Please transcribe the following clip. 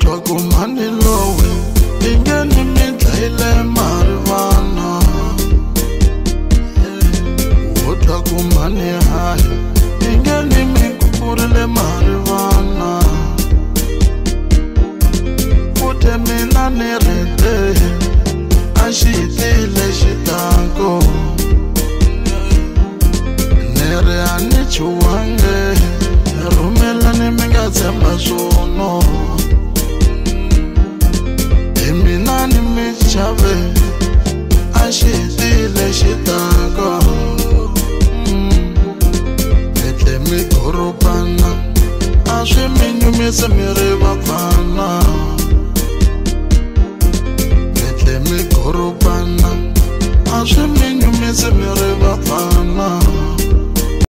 kumani lowe ingeni midlaile marivana Wota kumani hai ingeni mikupurile marivana Ute mina nirete ashitile shitango Nere anichuwange rumela ni minga zemba sono Emina ni michave ashitile shitango Ete mi korupana ashe minyumisa mireva pana Ete mi korupana ashe minyumisa mireva pana